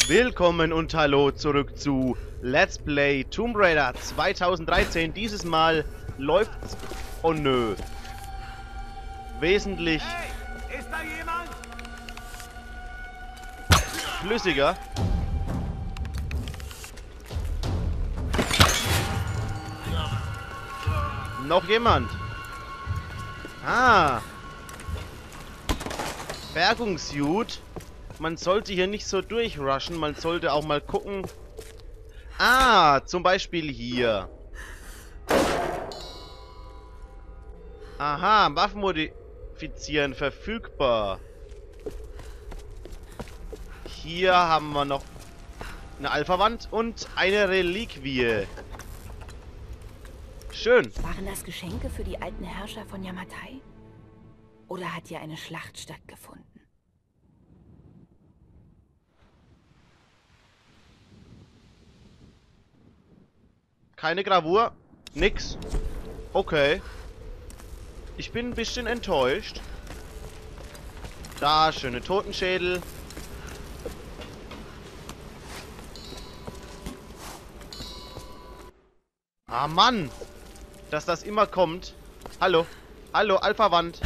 Willkommen und hallo zurück zu Let's Play Tomb Raider 2013. Dieses Mal läuft's, oh nö, wesentlich Hey, ist da jemand? flüssiger. Noch jemand? Ah. Bergungsjud. Man sollte hier nicht so durchrushen. Man sollte auch mal gucken. Ah, zum Beispiel hier. Aha, Waffen modifizieren verfügbar. Hier haben wir noch eine Alpha-Wand und eine Reliquie. Schön. Waren das Geschenke für die alten Herrscher von Yamatai? Oder hat hier eine Schlacht stattgefunden? Keine Gravur. Nix. Okay. Ich bin ein bisschen enttäuscht. Da, schöne Totenschädel. Ah, Mann. Dass das immer kommt. Hallo. Hallo, Alpha-Wand.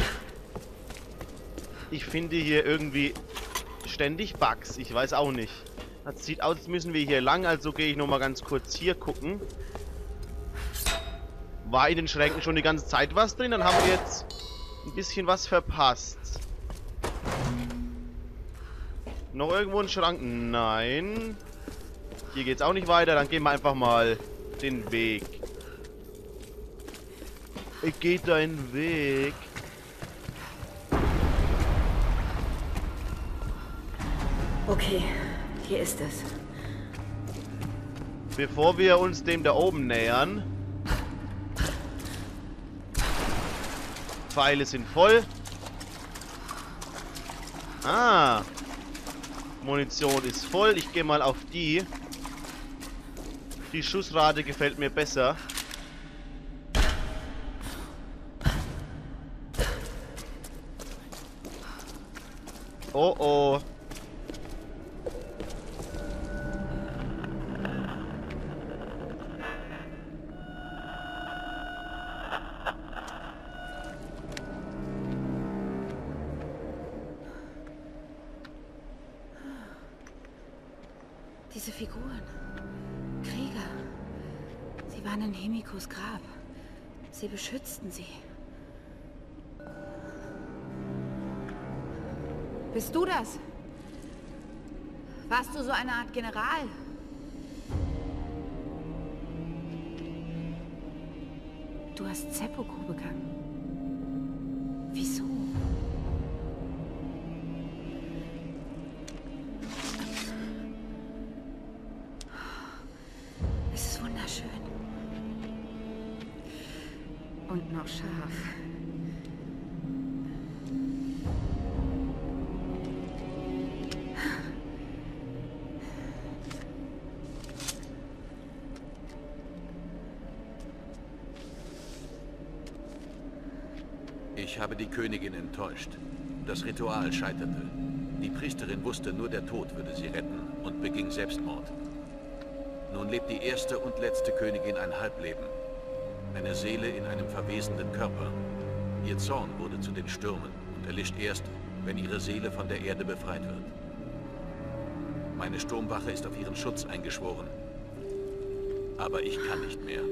Ich finde hier irgendwie ständig Bugs. Ich weiß auch nicht. Das sieht aus, als müssen wir hier lang. Also gehe ich nochmal ganz kurz hier gucken. War in den Schränken schon die ganze Zeit was drin? Dann haben wir jetzt ein bisschen was verpasst. Noch irgendwo ein Schrank? Nein. Hier geht's auch nicht weiter. Dann gehen wir einfach mal den Weg. Geht deinen Weg. Okay, hier ist es. Bevor wir uns dem da oben nähern. Pfeile sind voll. Ah. Munition ist voll. Ich gehe mal auf die. Die Schussrate gefällt mir besser. Oh oh. Diese Figuren. Krieger. Sie waren in Himikos Grab. Sie beschützten sie. Bist du das? Warst du so eine Art General? Du hast Seppuku begangen. Wieso? Es ist wunderschön. Und noch scharf. Ich habe die Königin enttäuscht. Das Ritual scheiterte. Die Priesterin wusste, nur der Tod würde sie retten und beging Selbstmord. Nun lebt die erste und letzte Königin ein Halbleben. Eine Seele in einem verwesenden Körper. Ihr Zorn wurde zu den Stürmen und erlischt erst, wenn ihre Seele von der Erde befreit wird. Meine Sturmwache ist auf ihren Schutz eingeschworen. Aber ich kann nicht mehr.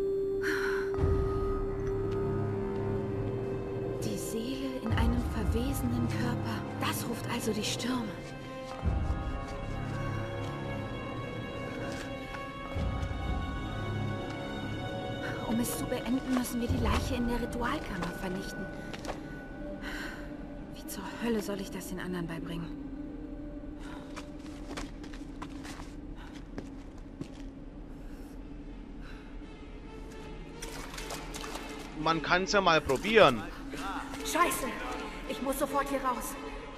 Die Seele in einem verwesenden Körper. Das ruft also die Stürme. Um es zu beenden, müssen wir die Leiche in der Ritualkammer vernichten. Wie zur Hölle soll ich das den anderen beibringen? Man kann es ja mal probieren. Scheiße! Ich muss sofort hier raus.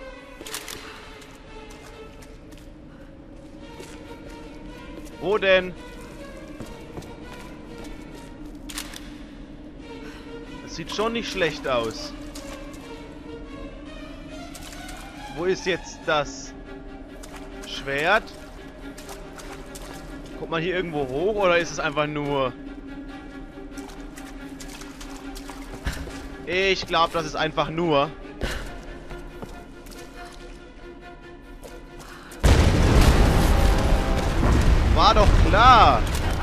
Wo denn? Das sieht schon nicht schlecht aus. Wo ist jetzt das Schwert? Kommt man hier irgendwo hoch oder ist es einfach nur... Ich glaube, das ist einfach nur... War doch klar!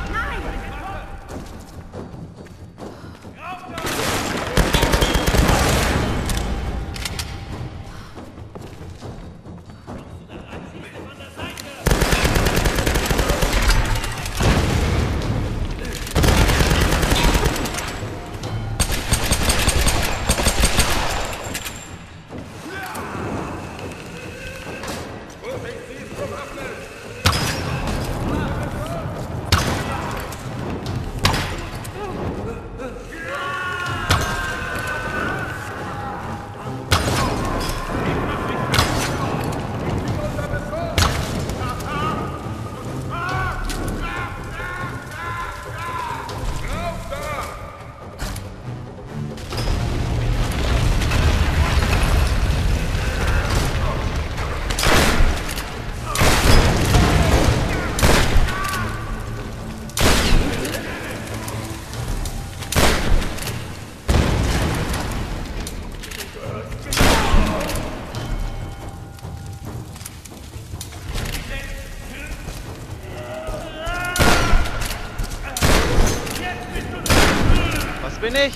Bin ich?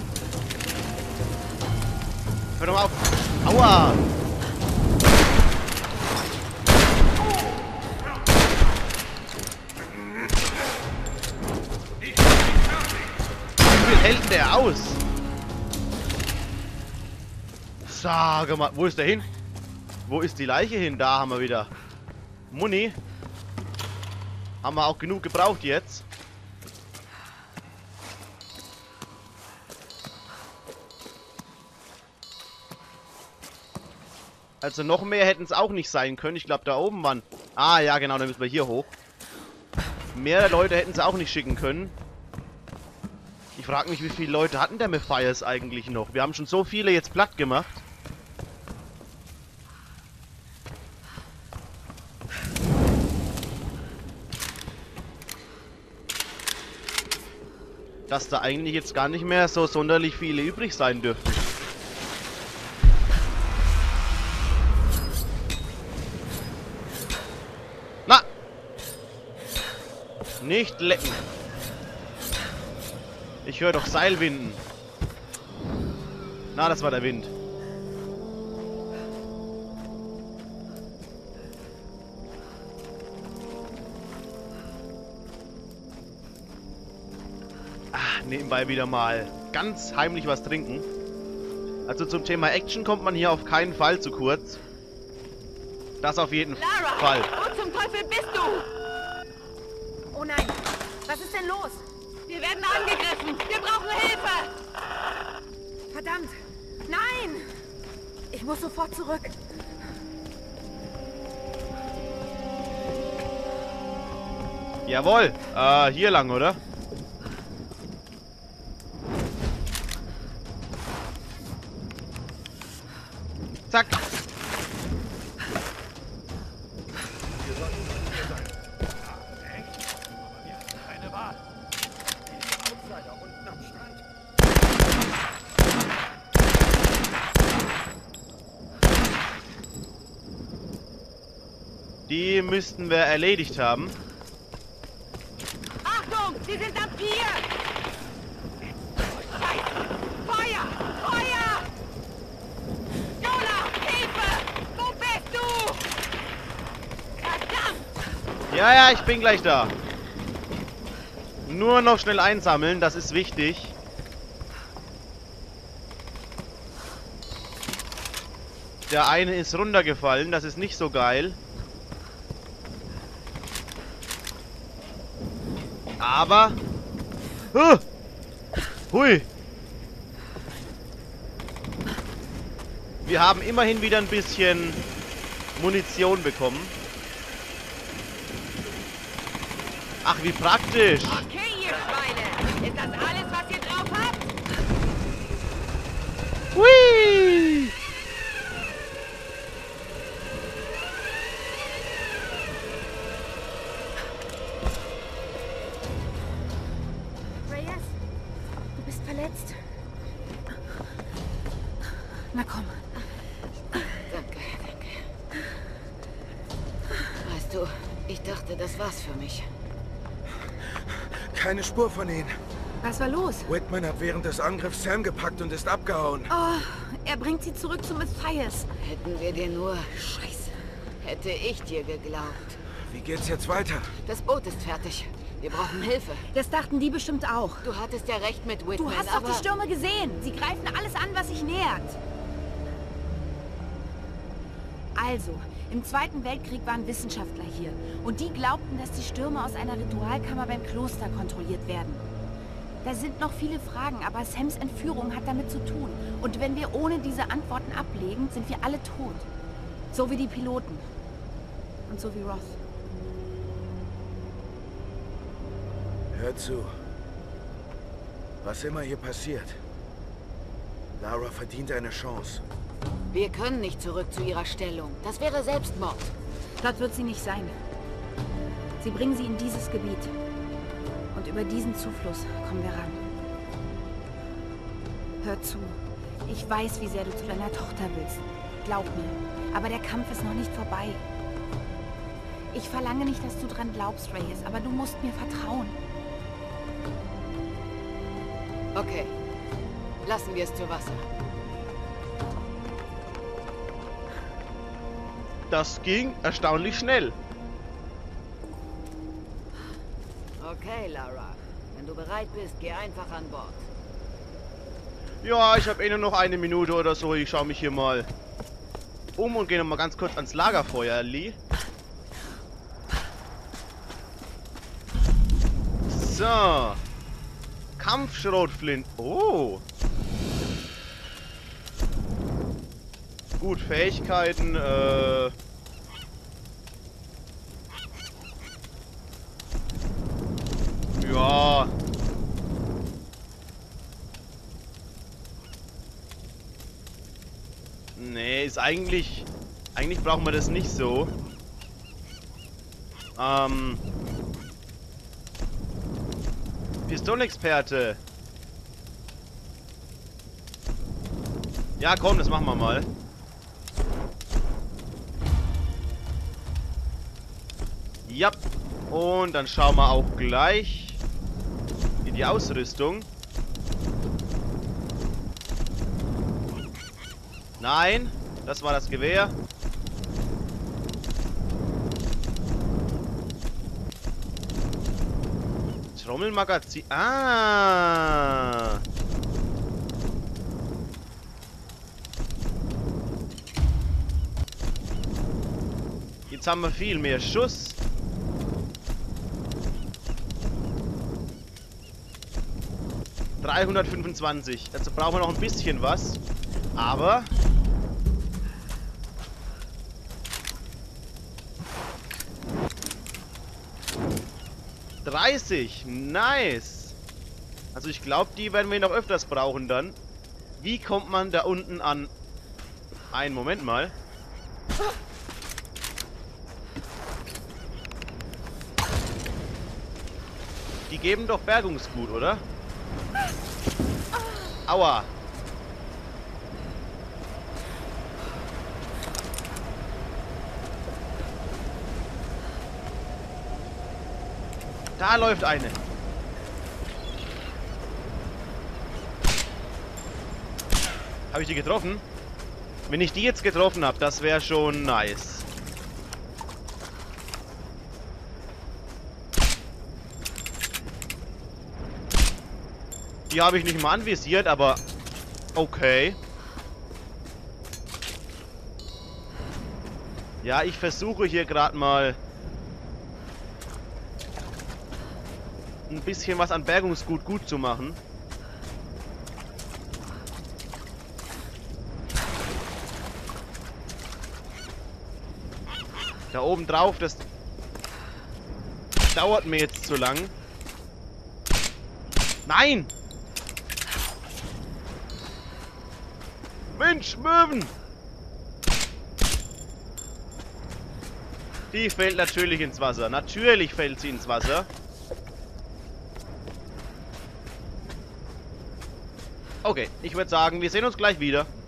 Hör doch mal auf. Aua! Wie viel hält denn der aus? Sage mal, wo ist der hin? Wo ist die Leiche hin? Da haben wir wieder Muni. Haben wir auch genug gebraucht jetzt. Also noch mehr hätten es auch nicht sein können. Ich glaube, da oben waren... Ah, ja, genau, dann müssen wir hier hoch. Mehr Leute hätten es auch nicht schicken können. Ich frage mich, wie viele Leute hatten der Matthias eigentlich noch? Wir haben schon so viele jetzt platt gemacht. Dass da eigentlich jetzt gar nicht mehr so sonderlich viele übrig sein dürften. Nicht lecken. Ich höre doch Seilwinden. Na, das war der Wind. Nebenbei wieder mal ganz heimlich was trinken. Also zum Thema Action kommt man hier auf keinen Fall zu kurz. Das auf jeden Fall. Wo zum Teufel bist du? Oh nein, was ist denn los? Wir werden angegriffen. Wir brauchen Hilfe. Verdammt. Nein. Ich muss sofort zurück. Jawohl. Hier lang, oder? Zack. Die müssten wir erledigt haben. Achtung, sie sind am Pier! Feuer! Feuer! Jola, Hilfe! Wo bist du? Verdammt! Ja, ich bin gleich da. Nur noch schnell einsammeln, das ist wichtig. Der eine ist runtergefallen, das ist nicht so geil. Aber... Hui! Wir haben immerhin wieder ein bisschen Munition bekommen. Ach, wie praktisch! Okay, ihr Schweine! Ist das alles, was ihr drauf habt? Hui! Weißt du, ich dachte, das war's für mich. Keine Spur von ihnen. Was war los? Whitman hat während des Angriffs Sam gepackt und ist abgehauen. Oh, er bringt sie zurück zu Matthias. Hätten wir dir nur... Scheiße. Hätte ich dir geglaubt. Wie geht's jetzt weiter? Das Boot ist fertig. Wir brauchen Hilfe. Das dachten die bestimmt auch. Du hattest ja recht mit Whitman, Du hast doch die Stürme gesehen. Sie greifen alles an, was sich nähert. Also, im Zweiten Weltkrieg waren Wissenschaftler hier. Und die glaubten, dass die Stürme aus einer Ritualkammer beim Kloster kontrolliert werden. Da sind noch viele Fragen, aber Sams Entführung hat damit zu tun. Und wenn wir ohne diese Antworten ablegen, sind wir alle tot. So wie die Piloten. Und so wie Roth. Hör zu. Was immer hier passiert, Lara verdient eine Chance. Wir können nicht zurück zu ihrer Stellung. Das wäre Selbstmord. Dort wird sie nicht sein. Sie bringen sie in dieses Gebiet. Und über diesen Zufluss kommen wir ran. Hör zu. Ich weiß, wie sehr du zu deiner Tochter willst. Glaub mir. Aber der Kampf ist noch nicht vorbei. Ich verlange nicht, dass du dran glaubst, Reyes, aber du musst mir vertrauen. Okay. Lassen wir es zu Wasser. Das ging erstaunlich schnell. Okay, Lara. Wenn du bereit bist, geh einfach an Bord. Ja, ich habe eh nur noch eine Minute oder so. Ich schaue mich hier mal um und gehe noch mal ganz kurz ans Lagerfeuer, Lee. So. Kampfschrotflint. Oh. Gut, Fähigkeiten, ja. Nee, ist eigentlich... Eigentlich brauchen wir das nicht so. Pistolenexperte. Ja, komm, das machen wir mal. Ja. Und dann schauen wir auch gleich in die Ausrüstung. Nein, das war das Gewehr. Trommelmagazin. Ah. Jetzt haben wir viel mehr Schuss. $325. Dazu brauchen wir noch ein bisschen was. Aber... $30. Nice. Also ich glaube, die werden wir noch öfters brauchen dann. Wie kommt man da unten an? Einen Moment mal. Die geben doch Bergungsgut, oder? Aua. Da läuft eine. Habe ich die getroffen? Wenn ich die jetzt getroffen habe, das wäre schon nice. Die habe ich nicht mal anvisiert, aber okay. Ja, ich versuche hier gerade mal ein bisschen was an Bergungsgut gut zu machen. Da oben drauf, das dauert mir jetzt zu lang. Nein! Mensch, Möwen! Die fällt natürlich ins Wasser. Natürlich fällt sie ins Wasser. Okay, ich würde sagen, wir sehen uns gleich wieder.